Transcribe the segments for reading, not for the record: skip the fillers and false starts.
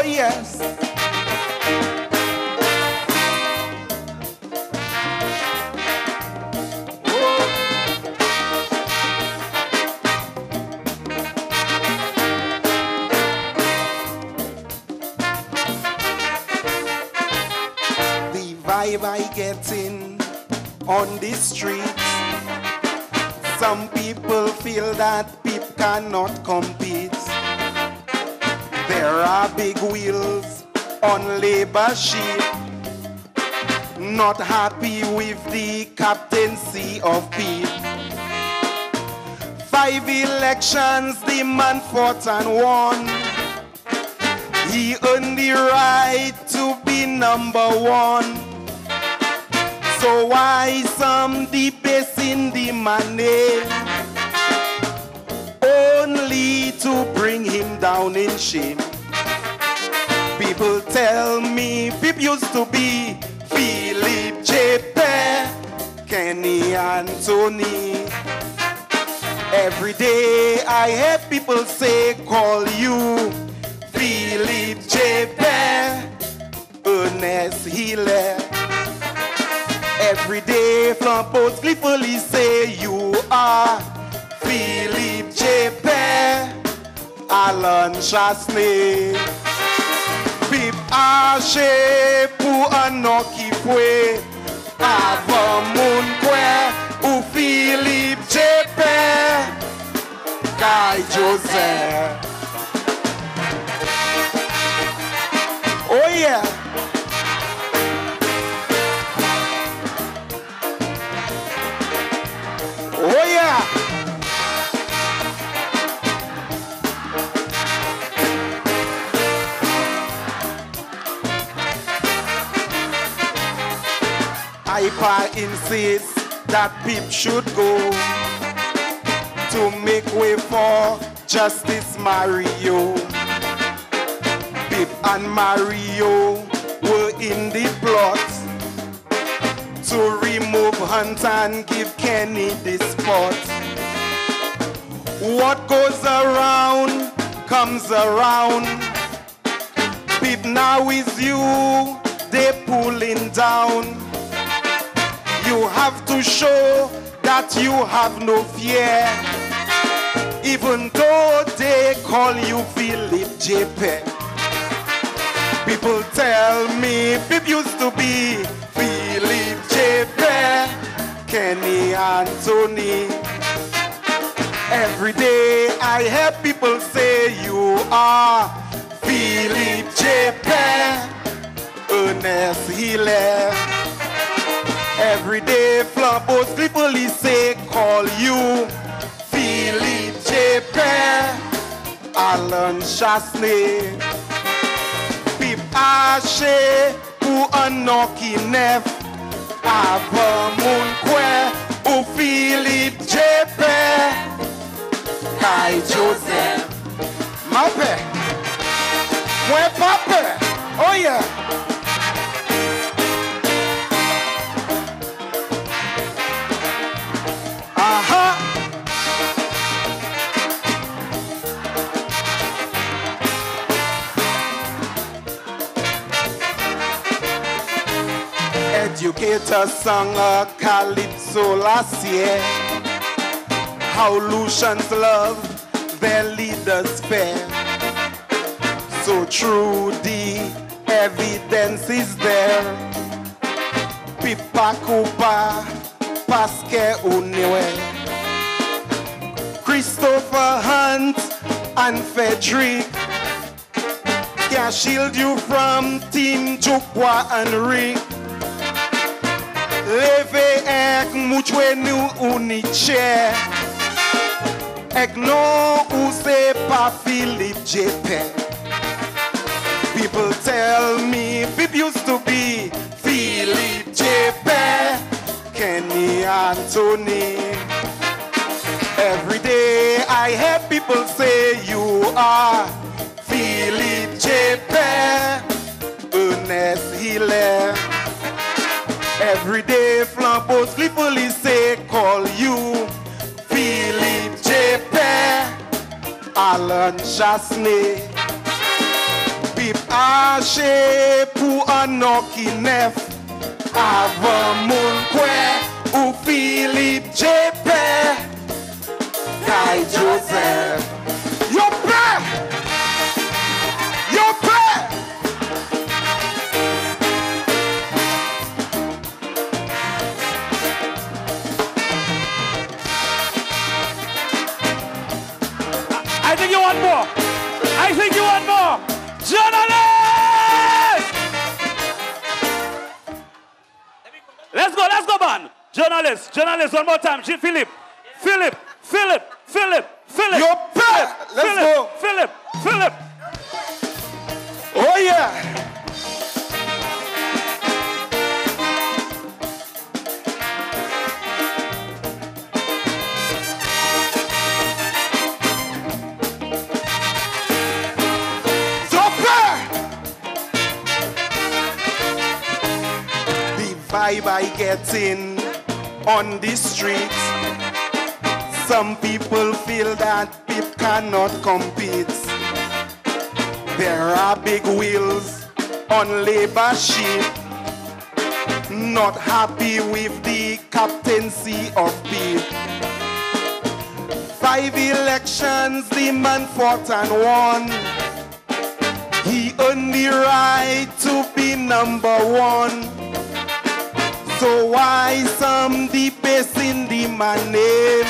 yes. Vibe I getting on the streets. Some people feel that people cannot compete. There are big wheels on labor sheet, not happy with the captaincy of Pete. 5 elections the man fought and won. He earned the right to be #1. So why some debasing the money only to bring him down in shame? People tell me Pip used to be Philip J.P., Kenny Anthony. Every day I hear people say call you Philip J.P., Ernest Hiller. Every day from Port Clifford say you are Philip J.P., Alan Chasney. Pip Ashe pour Anoki Fwe, Avamoun Kwe, ou Philip J.P., Guy Joseph. Oh yeah. Oh yeah. IPA insists that Pip should go to make way for Justice Mario. Pip and Mario were in the plot to remove Hunt and give Kenny the spot. What goes around comes around. Pip now is you, they pulling down. You have to show that you have no fear, even though they call you Philip J.P. People tell me Pip used to be Philip J.P., Kenny Anthony. Every day I hear people say you are Philip J.P., Ernest Hiller. Every day Flambeau's police say call you Philip J.P., Alan Chasney. Pip Ashe pour Anoki Nef, Avamoun Kwe, ou Philip J.P., Guy Joseph. Ma père, moi papa, oh yeah. Educators sung a calypso last year, how Lucians love their leaders fair. So true, the evidence is there. Pipa Kupa, Pascal Uniwe, Christopher Hunt and Frederick can shield you from Team Chukwa and Rick. Leve ek mouchwe nou uniche, ek non ou se pa Philip J.P. People tell me Pip used to be Philip J.P., Kenny Anthony. Every day I hear people say you are Philip J.P., Ernest Hiller. Every day Flambeau's police say call you Philip J.P., Alan Chasney. Pip Ashe pour Anoki Nef. Avant Kwe ou Philippe JP. Guy Joseph. Your prayer! Your prayer! I think you want more. I think you want more. Journalists! Let's go, man. Journalists, one more time. Philip. Your prayer! Let's go. Philip. Oh yeah. Vibe I get in on the streets. Some people feel that Pip cannot compete. There are big wheels on labor ship, not happy with the captaincy of Pip. 5 elections the man fought and won. He earned the right to be #1. So why some debasing the man name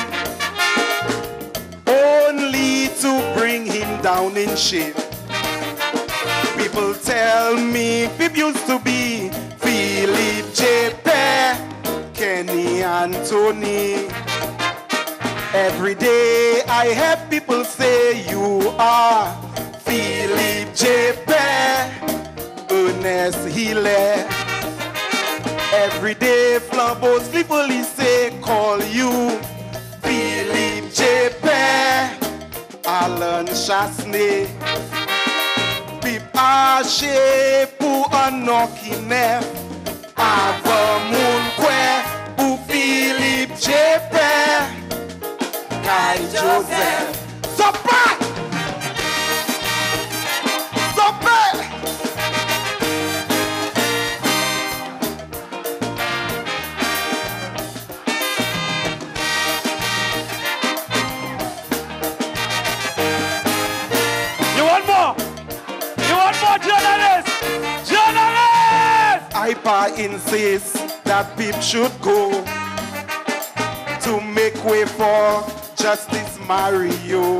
only to bring him down in shame? People tell me Pip used to be Philippe JP, Kenny Anthony. Every day I hear people say you are Philippe JP, Ernest Hiller. Every day Flambeau Police say call you Philippe JP, Alan Chasney. Pip Ashe pour Anoki Nef. Avant Kwe pour Philippe JP. Guy Joseph. Super! IPA insists that Pip should go to make way for Justice Mario.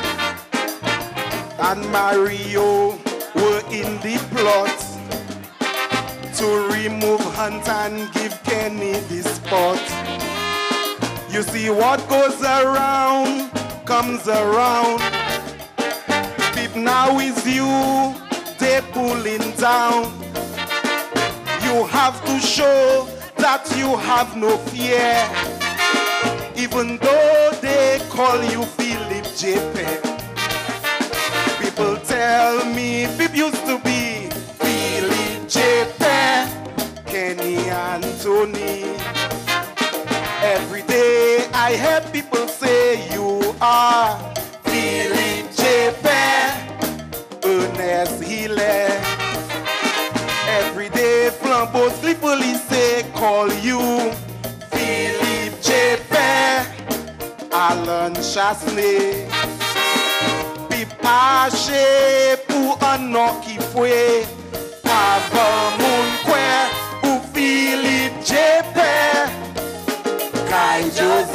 And Mario were in the plot to remove Hunt and give Kenny the spot. You see what goes around comes around. Pip now is you, they pulling down. You have to show that you have no fear, even though they call you Philippe JP. People tell me Pip used to be Philippe JP, Kenny Anthony. Every day I hear people say you are Philippe JP, Ernest Hiller. Every day Flambeau Police say call you Philippe JP, Alan Chasney. Pip Ashe pour Anoki Fwe. Avant Kwe ou Philippe JP. Guy Joseph.